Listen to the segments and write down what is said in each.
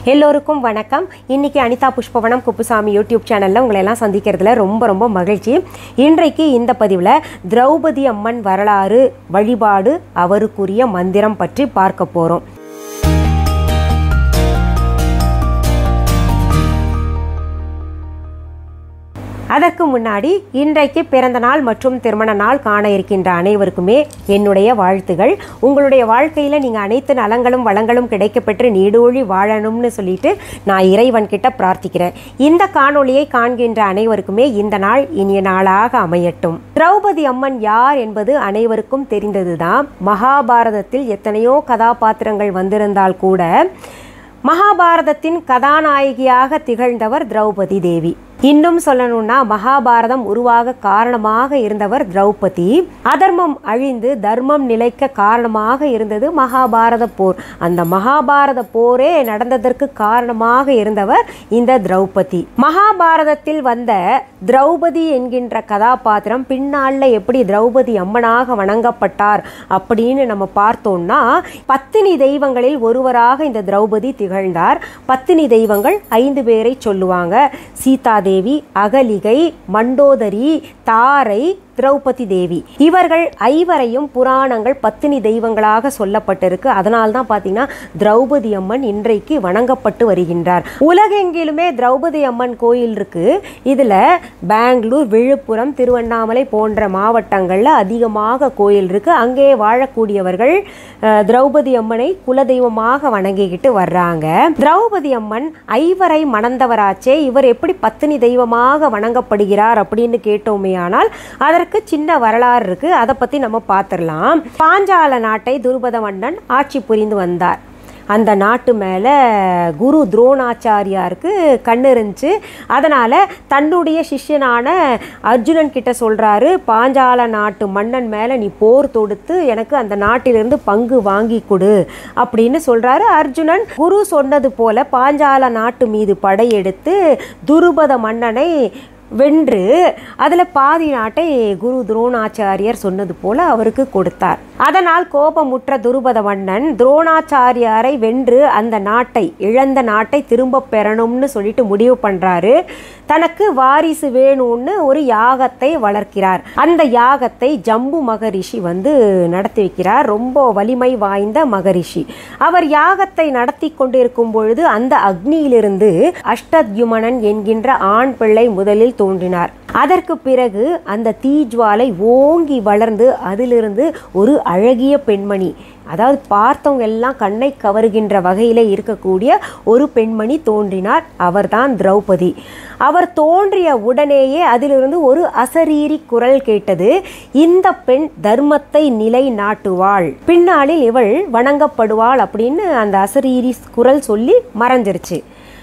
எல்லோருக்கும் வணக்கம். இன்னைக்கு அனிதா புஷ்பவனம் குப்புசாமி யூடியூப் சேனலில் உங்களை எல்லாம் சந்திக்கிறதுல ரொம்ப மகிழ்ச்சி. இன்றைக்கு இந்த பதிவில் திரௌபதி அம்மன் வரலாறு, வழிபாடு, அவருக்குரிய மந்திரம் பற்றி பார்க்க போகிறோம். அதற்கு முன்னாடி இன்றைக்கு பிறந்த நாள் மற்றும் திருமண நாள் காண இருக்கின்ற அனைவருக்குமே என்னுடைய வாழ்த்துகள். உங்களுடைய வாழ்க்கையில் நீங்கள் அனைத்து நலங்களும் வளங்களும் கிடைக்கப்பெற்று நீடூழி வாழணும்னு சொல்லிட்டு நான் இறைவன் கிட்ட பிரார்த்திக்கிறேன். இந்த காணொளியை காண்கின்ற அனைவருக்குமே இந்த நாள் இனிய நாளாக அமையட்டும். திரௌபதி அம்மன் யார் என்பது அனைவருக்கும் தெரிந்ததுதான். மகாபாரதத்தில் எத்தனையோ கதாபாத்திரங்கள் வந்திருந்தால் கூட மகாபாரதத்தின் கதாநாயகியாக திகழ்ந்தவர் திரௌபதி தேவி. இன்னும் சொல்லணும்னா மகாபாரதம் உருவாக காரணமாக இருந்தவர் திரௌபதி. அதர்மம் அழிந்து தர்மம் நிலைக்க காரணமாக இருந்தது மகாபாரத போர். அந்த மகாபாரத போரே நடந்ததற்கு காரணமாக இருந்தவர் இந்த திரௌபதி. மகாபாரதத்தில் வந்த திரௌபதி என்கின்ற கதாபாத்திரம் பின்னால எப்படி திரௌபதி அம்மனாக வணங்கப்பட்டார் அப்படின்னு நம்ம பார்த்தோம்னா, பத்தினி தெய்வங்களில் ஒருவராக இந்த திரௌபதி திகழ்ந்தார். பத்தினி தெய்வங்கள் 5 பேரை சொல்லுவாங்க. சீதா தேவி, அகலிகை, மண்டோதரி, தாரை, திரௌபதி தேவி. இவர்கள் 5வரையும் புராணங்கள் பத்தினி தெய்வங்களாக சொல்லப்பட்டிருக்கு. அதனால தான் பார்த்தீங்கன்னா திரௌபதி அம்மன் இன்றைக்கு வணங்கப்பட்டு வருகின்றார். உலகெங்கிலுமே திரௌபதி அம்மன் கோயில் இருக்கு. இதில் பெங்களூர், விழுப்புரம், திருவண்ணாமலை போன்ற மாவட்டங்களில் அதிகமாக கோயில் இருக்கு. அங்கே வாழக்கூடியவர்கள் திரௌபதி அம்மனை குலதெய்வமாக வணங்கிக்கிட்டு வர்றாங்க. திரௌபதி அம்மன் 5வரை மணந்தவராச்சே, இவர் எப்படி பத்தினி தெய்வமாக வணங்கப்படுகிறார் அப்படின்னு கேட்டோமே. ஆனால் அதற்கு சின்ன வரலாறு இருக்கு. அதை பத்தி நம்ம பார்த்துடலாம். பாஞ்சால நாட்டை துருபத மன்னன் ஆட்சி புரிந்து வந்தார். அந்த நாட்டு மேலே குரு துரோணாச்சாரியாருக்கு கண்ணு இருந்துச்சு. அதனால் தன்னுடைய சிஷ்யனான அர்ஜுனன் கிட்ட சொல்கிறாரு, பாஞ்சால நாட்டு மன்னன் மேலே நீ போர் தொடுத்து எனக்கு அந்த நாட்டிலிருந்து பங்கு வாங்கி கொடு அப்படின்னு சொல்கிறாரு. அர்ஜுனன் குரு சொன்னது போல பாஞ்சால நாட்டு மீது படையெடுத்து துருபத மன்னனை வென்று அதில் பாதி நாட்டை குரு துரோணாச்சாரியார் சொன்னது போல அவருக்கு கொடுத்தார். அதனால் கோபமுற்ற துருபத மன்னன் துரோணாச்சாரியாரை வென்று அந்த நாட்டை, இழந்த நாட்டை திரும்ப பெறணும்னு சொல்லிட்டு முடிவு பண்ணுறாரு. தனக்கு வாரிசு வேணும்னு ஒரு யாகத்தை வளர்க்கிறார். அந்த யாகத்தை ஜம்பு மகரிஷி நடத்தி வைக்கிறார். ரொம்ப வலிமை வாய்ந்த மகரிஷி. அவர் யாகத்தை நடத்தி கொண்டிருக்கும் பொழுது அந்த அக்னியிலிருந்து அஷ்டத்யுமனன் என்கின்ற ஆண் பிள்ளை முதலில் தோன்றினார். அதற்கு பிறகு அந்த தீஜ்வாலை ஓங்கி வளர்ந்து அதிலிருந்து ஒரு அழகிய பெண்மணி, அதாவது பார்த்தவங்க எல்லாம் கண்ணை கவருகின்ற வகையில் இருக்கக்கூடிய ஒரு பெண்மணி தோன்றினார். அவர்தான் திரௌபதி. அவர் தோன்றிய உடனேயே அதிலிருந்து ஒரு அசரீரி குரல் கேட்டது. இந்த பெண் தர்மத்தை நிலை நாட்டுவாள், பின்னாளில் இவள் வணங்கப்படுவாள் அப்படின்னு அந்த அசரீரி குரல் சொல்லி மறைஞ்சிருச்சு.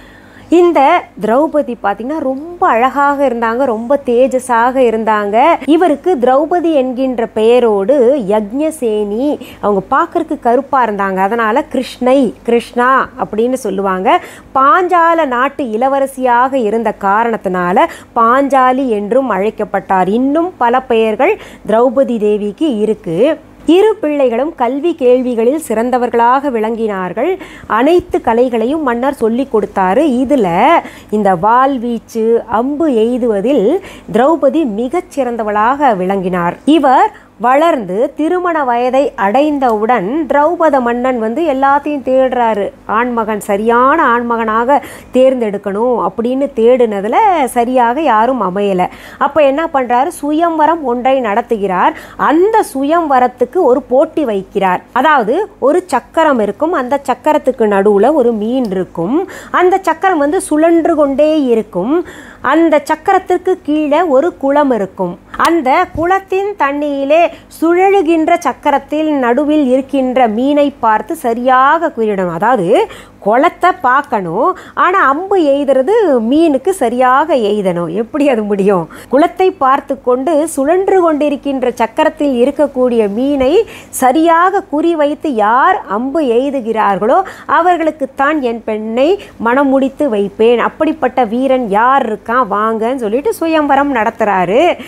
இந்த திரௌபதி பார்த்தீங்கன்னா ரொம்ப அழகாக இருந்தாங்க, ரொம்ப தேஜஸாக இருந்தாங்க. இவருக்கு திரௌபதி என்கின்ற பெயரோடு யக்ஞசேனி, அவங்க பார்க்கறதுக்கு கருப்பாக இருந்தாங்க. அதனால கிருஷ்ணா அப்படின்னு சொல்லுவாங்க. பாஞ்சால நாட்டு இளவரசியாக இருந்த காரணத்தினால பாஞ்சாலி என்றும் அழைக்கப்பட்டார். இன்னும் பல பெயர்கள் திரௌபதி தேவிக்கு இருக்கு. 2 பிள்ளைகளும் கல்வி கேள்விகளில் சிறந்தவர்களாக விளங்கினார்கள். அனைத்து கலைகளையும் மன்னர் சொல்லி கொடுத்தாரு. இதில் இந்த வாள்வீச்சு, அம்பு எய்துவதில் திரௌபதி மிகச்சிறந்தவளாக விளங்கினார். இவர் வளர்ந்து திருமண வயதை அடைந்தவுடன் திரௌபத மன்னன் எல்லாத்தையும் தேடுறாரு. ஆண்மகன், சரியான ஆண்மகனாக தேர்ந்தெடுக்கணும் அப்படின்னு தேடினதில் சரியாக யாரும் அமையலை. அப்போ என்ன பண்ணுறாரு, சுயம்வரம் ஒன்றை நடத்துகிறார். அந்த சுயம்வரத்துக்கு ஒரு போட்டி வைக்கிறார். அதாவது ஒரு சக்கரம் இருக்கும், அந்த சக்கரத்துக்கு நடுவில் ஒரு மீன் இருக்கும். அந்த சக்கரம் சுழன்று கொண்டே இருக்கும். அந்த சக்கரத்திற்கு கீழே ஒரு குளம் இருக்கும். அந்த குளத்தின் தண்ணியிலே சுழலுகின்ற சக்கரத்தில் நடுவில் இருக்கின்ற மீனை பார்த்து சரியாக குறியிடணும். அதாவது குளத்தை பார்க்கணும், ஆனால் அம்பு எய்துறது மீனுக்கு சரியாக எய்தணும். எப்படி அது முடியும்? குளத்தை பார்த்து கொண்டு சுழன்று கொண்டிருக்கின்ற சக்கரத்தில் இருக்கக்கூடிய மீனை சரியாக குறிவைத்து யார் அம்பு எய்துகிறார்களோ அவர்களுக்குத்தான் என் பெண்ணை மனம் முடித்து வைப்பேன். அப்படிப்பட்ட வீரன் யார் இருக்கான் வாங்கன்னு சொல்லிட்டு சுயம்வரம் நடத்துகிறாரு.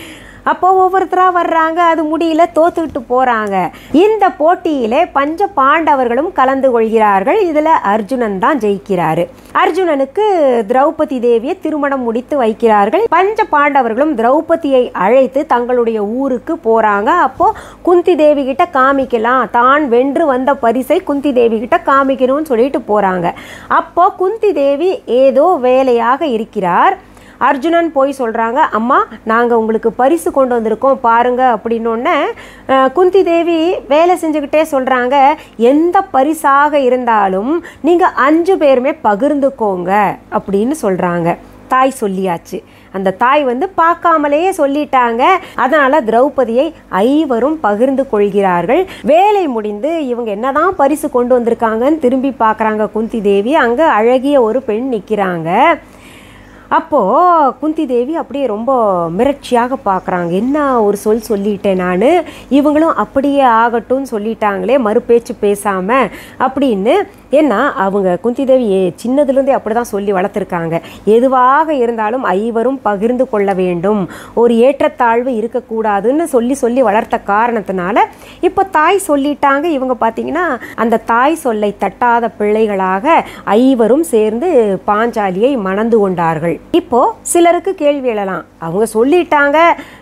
அப்போ ஒவ்வொருத்தராக வர்றாங்க, அது முடியல, தோத்துக்கிட்டு போகிறாங்க. இந்த போட்டியிலே பஞ்ச பாண்டவர்களும் கலந்து கொள்கிறார்கள். இதில் அர்ஜுனன் தான் ஜெயிக்கிறாரு. அர்ஜுனனுக்கு திரௌபதி தேவியை திருமணம் முடித்து வைக்கிறார்கள். பஞ்ச பாண்டவர்களும் திரௌபதியை அழைத்து தங்களுடைய ஊருக்கு போகிறாங்க. அப்போது குந்தி தேவி கிட்ட காமிக்கலாம், தான் வென்று வந்த பரிசை குந்தி தேவி கிட்ட காமிக்கணும்னு சொல்லிட்டு போகிறாங்க. அப்போ குந்தி தேவி ஏதோ வேலையாக இருக்கிறார். அர்ஜுனன் போய் சொல்கிறாங்க, அம்மா நாங்கள் உங்களுக்கு பரிசு கொண்டு வந்திருக்கோம் பாருங்க அப்படின்னோடனே குந்தி தேவி வேலை செஞ்சுக்கிட்டே சொல்கிறாங்க, எந்த பரிசாக இருந்தாலும் நீங்கள் 5 பேருமே பகிர்ந்துக்கோங்க அப்படின்னு சொல்கிறாங்க. தாய் சொல்லியாச்சு. அந்த தாய் பார்க்காமலேயே சொல்லிட்டாங்க. அதனால் திரௌபதியை 5வரும் பகிர்ந்து கொள்கிறார்கள். வேலை முடிந்து இவங்க என்னதான் பரிசு கொண்டு வந்திருக்காங்கன்னு திரும்பி பார்க்குறாங்க குந்தி தேவி. அங்கே அழகிய ஒரு பெண் நிற்கிறாங்க. அப்போது குந்தி தேவி அப்படியே ரொம்ப மிரட்சியாக பார்க்குறாங்க. என்ன ஒரு சொல்லிட்டேன் நான், இவங்களும் அப்படியே ஆகட்டும்னு சொல்லிட்டாங்களே மறுபேச்சு பேசாமல் அப்படின்னு. ஏன்னா அவங்க குந்தி தேவி சின்னதுலேருந்தே அப்படி தான் சொல்லி வளர்த்துருக்காங்க. எதுவாக இருந்தாலும் 5வரும் பகிர்ந்து கொள்ள வேண்டும், ஒரு ஏற்றத்தாழ்வு இருக்கக்கூடாதுன்னு சொல்லி வளர்த்த காரணத்தினால இப்போ தாய் சொல்லிட்டாங்க. இவங்க பார்த்தீங்கன்னா அந்த தாய் சொல்லை தட்டாத பிள்ளைகளாக 5வரும் சேர்ந்து பாஞ்சாலியை மணந்து கொண்டார்கள். இப்போ சிலருக்கு கேள்வி எழலாம், அவங்க சொல்லிட்டாங்க,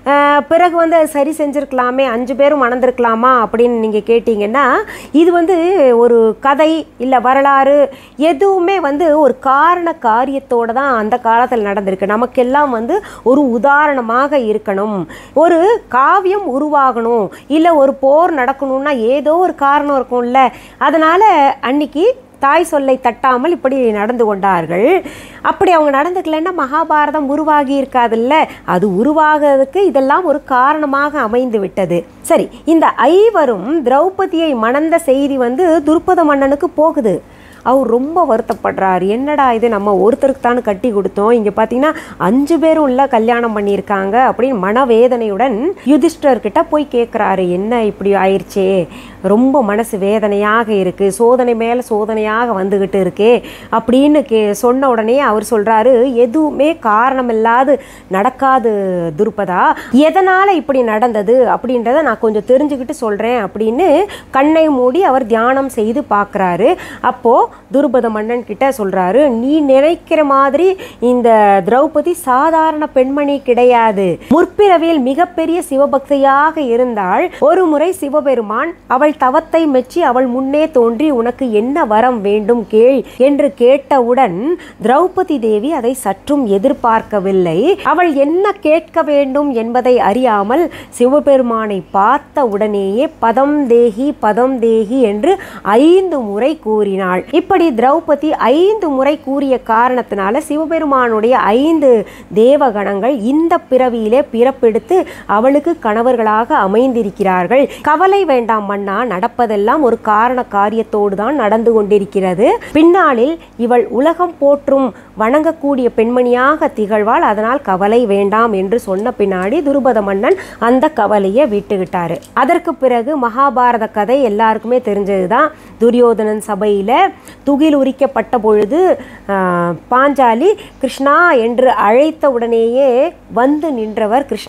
பிறகு சரி செஞ்சுருக்கலாமே, 5 பேரும் மணந்திருக்கலாமா அப்படின்னு நீங்கள் கேட்டிங்கன்னா, இது ஒரு கதை இல்லை வரலாறு எதுவுமே ஒரு காரண காரியத்தோடு தான் அந்த காலத்தில் நடந்திருக்கு. நமக்கெல்லாம் ஒரு உதாரணமாக இருக்கணும். ஒரு காவியம் உருவாகணும், இல்லை ஒரு போர் நடக்கணும்னா ஏதோ ஒரு காரணம் இருக்கும்ல. அதனால் அன்னைக்கு தாய் சொல்லை தட்டாமல் இப்படி நடந்து கொண்டார்கள். அப்படி அவங்க நடந்துக்கலன்னா மகாபாரதம் உருவாகி இருக்காதுல்ல. அது உருவாகிறதுக்கு இதெல்லாம் ஒரு காரணமாக அமைந்து விட்டது. சரி, இந்த 5வரும் திரௌபதியை மணந்த செய்தி துருபத மன்னனுக்கு போகுது. அவர் ரொம்ப வருத்தப்படுறார். என்னடா இது, நம்ம ஒருத்தருக்கு தானே கட்டி கொடுத்தோம், இங்கே பார்த்தீங்கன்னா 5 பேரும் இல்லை கல்யாணம் பண்ணியிருக்காங்க அப்படின்னு மனவேதனையுடன் யுதிஷ்டர்கிட்ட போய் கேட்குறாரு. என்ன இப்படி ஆயிடுச்சே, ரொம்ப மனசு வேதனையாக இருக்குது, சோதனை மேலே சோதனையாக வந்துக்கிட்டு இருக்கே அப்படின்னு சொன்ன உடனே அவர் சொல்கிறாரு, எதுவுமே காரணமில்லாது நடக்காது துருபதா, எதனால் இப்படி நடந்தது அப்படின்றத நான் கொஞ்சம் தெரிஞ்சுக்கிட்டு சொல்கிறேன் அப்படின்னு கண்ணை மூடி அவர் தியானம் செய்து பார்க்குறாரு. அப்போது துருபத மன்னன் கிட்ட சொல்றாரு, நீ நினைக்கிற மாதிரி இந்த திரௌபதி சாதாரண பெண்மணி கிடையாது. முற்பிறவியில் மிகப்பெரிய சிவபக்தியாக இருந்தாள். ஒரு முறை சிவபெருமான் அவள் தவத்தை மெச்சி அவள் முன்னே தோன்றி உனக்கு என்ன வரம் வேண்டும் கேள் என்று கேட்டவுடன் திரௌபதி தேவி அதை சற்றும் எதிர்பார்க்கவில்லை. அவள் என்ன கேட்க வேண்டும் என்பதை அறியாமல் சிவபெருமானை பார்த்த உடனேயே பதம் தேகி என்று 5 முறை கூறினாள். இப்படி திரௌபதி 5 முறை கூறிய காரணத்தினால சிவபெருமானுடைய 5 தேவகணங்கள் இந்த பிறவியிலே பிறப்பெடுத்து அவளுக்கு கணவர்களாக அமைந்திருக்கிறார்கள். கவலை வேண்டாம் மன்னா, நடப்பதெல்லாம் ஒரு காரண காரியத்தோடு தான் நடந்து கொண்டிருக்கிறது. பின்னாளில் இவள் உலகம் போற்றும் வணங்கக்கூடிய பெண்மணியாக திகழ்வாள், அதனால் கவலை வேண்டாம் என்று சொன்ன பின்னாடி துருபத மன்னன் அந்த கவலையை விட்டுவிட்டாரு. அதற்கு பிறகு மகாபாரத கதை எல்லாருக்குமே தெரிஞ்சதுதான். துரியோதனன் சபையில் துகில் உரிக்கப்பட்ட பொழுது பாஞ்சாலி கிருஷ்ணா என்று அழைத்த உடனேயே வந்து நின்றவர் கிருஷ்ண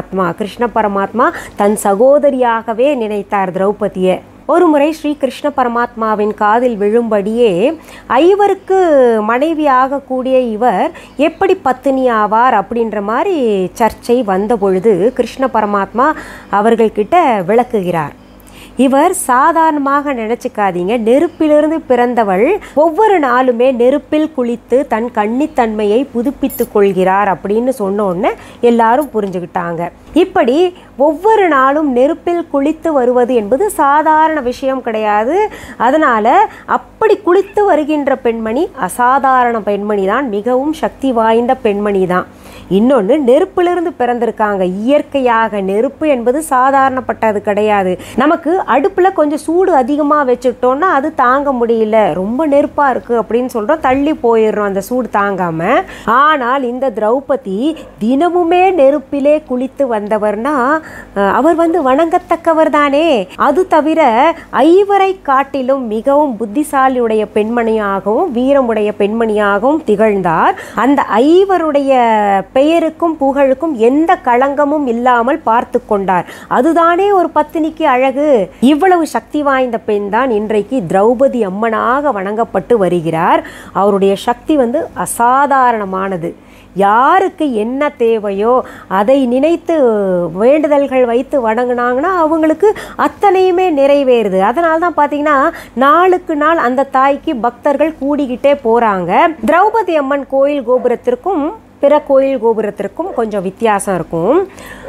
பரமாத்மா தன் சகோதரியாகவே நினைத்தார் திரௌபதியை. ஒரு முறை ஸ்ரீ கிருஷ்ண பரமாத்மாவின் காதில் விழும்படியே 5வருக்கு மனைவி ஆகக்கூடிய இவர் எப்படி பத்தினி ஆவார் அப்படின்ற மாதிரி சர்ச்சை வந்த பொழுது கிருஷ்ண பரமாத்மா அவர்கள்கிட்ட விளக்குகிறார். இவர் சாதாரணமாக நினச்சிக்காதீங்க, நெருப்பிலிருந்து பிறந்தவள் ஒவ்வொரு நாளுமே நெருப்பில் குளித்து தன் கன்னித்தன்மையை புதுப்பித்து கொள்கிறார் அப்படின்னு சொன்னோன்னு எல்லாரும் புரிஞ்சுக்கிட்டாங்க. இப்படி ஒவ்வொரு நாளும் நெருப்பில் குளித்து வருவது என்பது சாதாரண விஷயம் கிடையாது. அதனால் அப்படி குளித்து வருகின்ற பெண்மணி அசாதாரண பெண்மணி தான், மிகவும் சக்தி வாய்ந்த பெண்மணி தான். இன்னொன்று, நெருப்பிலிருந்து பிறந்திருக்காங்க. இயற்கையாக நெருப்பு என்பது சாதாரணப்பட்டது கிடையாது. நமக்கு அடுப்பில் கொஞ்சம் சூடு அதிகமாக வச்சுட்டோன்னா அது தாங்க முடியல, ரொம்ப நெருப்பாக இருக்குது அப்படின்னு சொல்கிறோம், தள்ளி போயிடுறோம் அந்த சூடு தாங்காமல். ஆனால் இந்த திரௌபதி தினமுமே நெருப்பிலே குளித்து வந்த வந்தவர்னா அவர் வணங்கத்தக்கவர் தானே. அது தவிர ஐவரை காட்டிலும் மிகவும் புத்திசாலியுடைய பெண்மணியாகவும் வீரமுடைய பெண்மணியாகவும் திகழ்ந்தார். அந்த ஐவருடைய பெயருக்கும் புகழுக்கும் எந்த களங்கமும் இல்லாமல் பார்த்து கொண்டார். அதுதானே ஒரு பத்தினிக்கு அழகு. இவ்வளவு சக்தி வாய்ந்த பெண் தான் இன்றைக்கு திரௌபதி அம்மனாக வணங்கப்பட்டு வருகிறார். அவருடைய சக்தி அசாதாரணமானது. யாருக்கு என்ன தேவையோ அதை நினைத்து வேண்டுதல்கள் வைத்து வணங்கினாங்கன்னா அவங்களுக்கு அத்தனையுமே நிறைவேறுது. அதனால தான் பார்த்தீங்கன்னா நாளுக்கு நாள் அந்த தாய்க்கு பக்தர்கள் கூடிக்கிட்டே போகிறாங்க. திரௌபதி அம்மன் கோயில் கோபுரத்திற்கும் பிற கோயில் கோபுரத்திற்கும் கொஞ்சம் வித்தியாசம் இருக்கும்.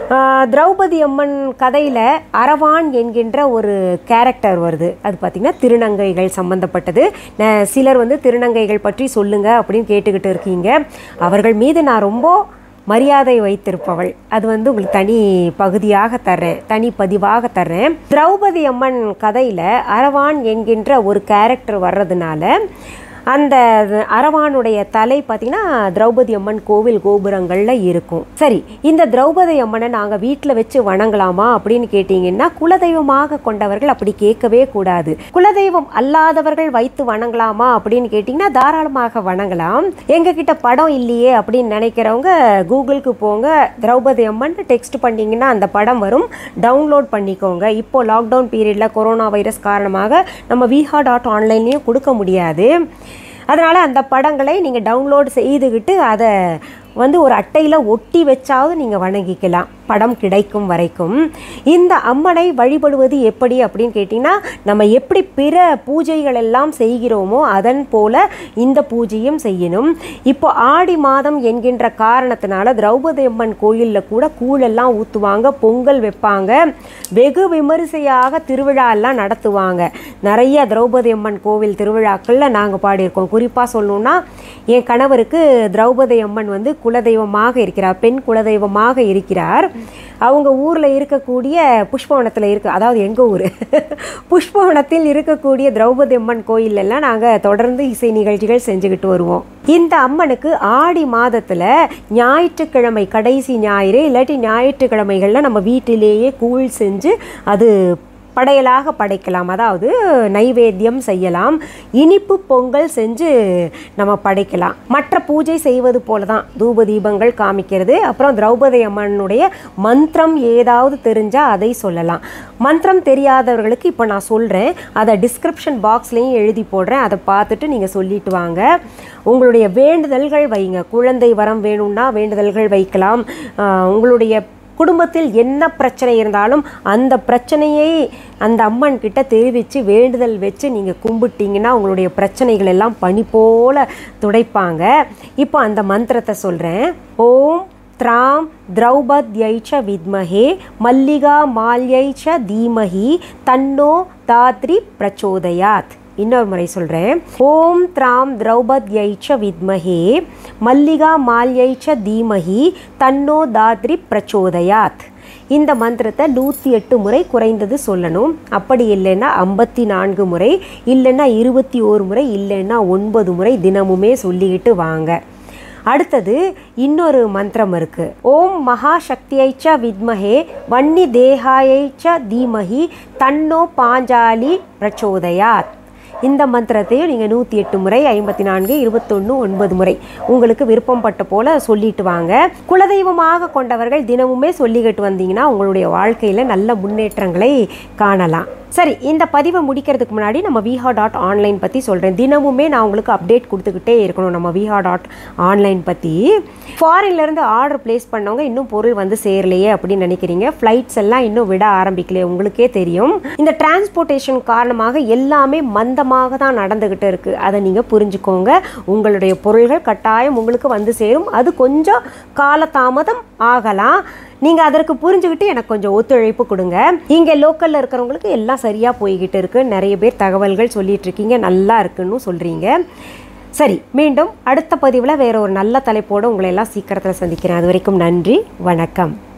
திரௌபதி அம்மன் கதையில் அரவான் என்கின்ற ஒரு கேரக்டர் வருது. அது பார்த்திங்கன்னா திருநங்கைகள் சம்மந்தப்பட்டது. சிலர் திருநங்கைகள் பற்றி சொல்லுங்க அப்படின்னு கேட்டுக்கிட்டு இருக்கீங்க. அவர்கள் மீது நான் ரொம்ப மரியாதை வைத்திருப்பவள். அது உங்களுக்கு தனி பகுதியாக தர்றேன், தனி பதிவாக தர்றேன். திரௌபதி அம்மன் கதையில் அரவான் என்கின்ற ஒரு கேரக்டர் வர்றதுனால அந்த அரவானுடைய தலை பார்த்தீங்கன்னா திரௌபதி அம்மன் கோவில் கோபுரங்களில் இருக்கும். சரி, இந்த திரௌபதி அம்மனை நாங்கள் வீட்டில் வச்சு வணங்கலாமா அப்படின்னு கேட்டிங்கன்னா குலதெய்வமாக கொண்டவர்கள் அப்படி கேட்கவே கூடாது. குலதெய்வம் அல்லாதவர்கள் வைத்து வணங்கலாமா அப்படின்னு கேட்டிங்கன்னா தாராளமாக வணங்கலாம். எங்ககிட்ட படம் இல்லையே அப்படின்னு நினைக்கிறவங்க கூகுளுக்கு போங்க, திரௌபதி அம்மன் டெக்ஸ்ட் பண்ணிங்கன்னா அந்த படம் வரும், டவுன்லோட் பண்ணிக்கோங்க. இப்போ லாக்டவுன் பீரியடில் கொரோனா வைரஸ் காரணமாக நம்ம viha.onlineலையும் கொடுக்க முடியாது. அதனால் அந்த படங்களை நீங்கள் டவுன்லோட் செய்துக்கிட்டு அதை ஒரு அட்டையில் ஒட்டி வச்சாவது நீங்கள் வணங்கிக்கலாம், படம் கிடைக்கும் வரைக்கும். இந்த அம்மனை வழிபடுவது எப்படி அப்படின்னு கேட்டிங்கன்னா நம்ம எப்படி பிற பூஜைகள் எல்லாம் செய்கிறோமோ அதன் போல் இந்த பூஜையும் செய்யணும். இப்போ ஆடி மாதம் என்கின்ற காரணத்தினால திரௌபதி அம்மன் கோயிலில் கூட கூழெல்லாம் ஊற்றுவாங்க, பொங்கல் வைப்பாங்க, வெகு விமரிசையாக திருவிழாலாம் நடத்துவாங்க. நிறைய திரௌபதி அம்மன் கோவில் திருவிழாக்களில் நாங்கள் பாடியிருக்கோம். குறிப்பாக சொல்லணுன்னா என் கணவருக்கு திரௌபதி அம்மன் குலதெய்வமாக இருக்கிறார், பெண் குலதெய்வமாக இருக்கிறார். அவங்க ஊரில் இருக்கக்கூடிய புஷ்பவனத்தில் இருக்குது, அதாவது எங்கள் ஊர் புஷ்பவனத்தில் இருக்கக்கூடிய திரௌபதி அம்மன் கோயிலெல்லாம் நாங்கள் தொடர்ந்து இசை நிகழ்ச்சிகள் செஞ்சுக்கிட்டு வருவோம். இந்த அம்மனுக்கு ஆடி மாதத்தில் ஞாயிற்றுக்கிழமை கடைசி ஞாயிறு இல்லாட்டி ஞாயிற்றுக்கிழமைகளில் நம்ம வீட்டிலேயே கூழ் செஞ்சு அது படையலாக படைக்கலாம், அதாவது நைவேத்தியம் செய்யலாம். இனிப்பு பொங்கல் செஞ்சு நம்ம படைக்கலாம். மற்ற பூஜை செய்வது போல தான் தூப தீபங்கள் காமிக்கிறது. அப்புறம் திரௌபதி அம்மனுடைய மந்திரம் ஏதாவது தெரிஞ்சால் அதை சொல்லலாம். மந்திரம் தெரியாதவர்களுக்கு இப்போ நான் சொல்கிறேன், அதை டிஸ்கிரிப்ஷன் பாக்ஸ்லேயும் எழுதி போடுறேன், அதை பார்த்துட்டு நீங்கள் சொல்லிட்டு வாங்க. உங்களுடைய வேண்டுதல்கள் வைங்க. குழந்தை வரம் வேணும்னா வேண்டுதல்கள் வைக்கலாம். உங்களுடைய குடும்பத்தில் என்ன பிரச்சனை இருந்தாலும் அந்த பிரச்சனையை அந்த அம்மன் கிட்ட தெரிவித்து வேண்டுதல் வச்சு நீங்கள் கும்பிட்டீங்கன்னா உங்களுடைய பிரச்சனைகள் எல்லாம் பனி போல துடைப்பாங்க. இப்போ அந்த மந்திரத்தை சொல்கிறேன். ஓம் த்ராம் திரௌபத்யைச்ச வித்மஹே மல்லிகா மால்யைச்ச தீமஹி தன்னோ தாத்ரி பிரச்சோதயாத். இன்னொரு முறை சொல்கிறேன். ஓம் த்ராம் திரௌபத்யைச்ச வித்மஹே மல்லிகா மால்யைச்ச தீமஹி தன்னோ தாத்ரி பிரச்சோதயாத். இந்த மந்திரத்தை 108 முறை குறைந்தது சொல்லணும். அப்படி இல்லைன்னா 54 முறை, இல்லைன்னா 21 முறை, இல்லைன்னா 9 முறை தினமுமே சொல்லிக்கிட்டு வாங்க. அடுத்தது இன்னொரு மந்திரம் இருக்கு. ஓம் மகாசக்தியைச்ச வித்மஹே வன்னி தேகாயைச்ச தீமஹி தன்னோ பாஞ்சாலி பிரச்சோதயாத். இந்த மந்திரத்தையும் நீங்கள் 108 முறை, 54, 21, 9 முறை உங்களுக்கு விருப்பப்பட்ட போல் சொல்லிட்டு வாங்க. குலதெய்வமாக கொண்டவர்கள் தினமுமே சொல்லிக்கிட்டு வந்தீங்கன்னா உங்களுடைய வாழ்க்கையில் நல்ல முன்னேற்றங்களை காணலாம். சரி, இந்த பதிவை முடிக்கிறதுக்கு முன்னாடி நம்ம viha.online பற்றி சொல்கிறேன். தினமுமே நான் உங்களுக்கு அப்டேட் கொடுத்துக்கிட்டே இருக்கணும் நம்ம viha.online பற்றி. ஃபாரின்லேருந்து ஆர்டர் ப்ளேஸ் பண்ணவங்க இன்னும் பொருள் சேரலையே அப்படின்னு நினைக்கிறீங்க. ஃப்ளைட்ஸ் எல்லாம் இன்னும் விட ஆரம்பிக்கலையே, உங்களுக்கே தெரியும். இந்த டிரான்ஸ்போர்ட்டேஷன் காரணமாக எல்லாமே மந்தமாக தான் நடந்துக்கிட்டு இருக்குது. அதை நீங்கள் புரிஞ்சுக்கோங்க. உங்களுடைய பொருள்கள் கட்டாயம் உங்களுக்கு சேரும். அது கொஞ்சம் காலதாமதம் ஆகலாம். நீங்கள் அதற்கு புரிஞ்சுக்கிட்டு எனக்கு கொஞ்சம் ஒத்துழைப்பு கொடுங்க. இங்கே லோக்கலில் இருக்கிறவங்களுக்கு எல்லாம் சரியாக போய்கிட்டு இருக்கு. நிறைய பேர் தகவல்கள் சொல்லிட்டு இருக்கீங்க, நல்லா இருக்குன்னு சொல்கிறீங்க. சரி, மீண்டும் அடுத்த பதிவில் வேற ஒரு நல்ல தலைப்போடு உங்களை எல்லாம் சீக்கிரத்தில் சந்திக்கிறேன். அது வரைக்கும் நன்றி, வணக்கம்.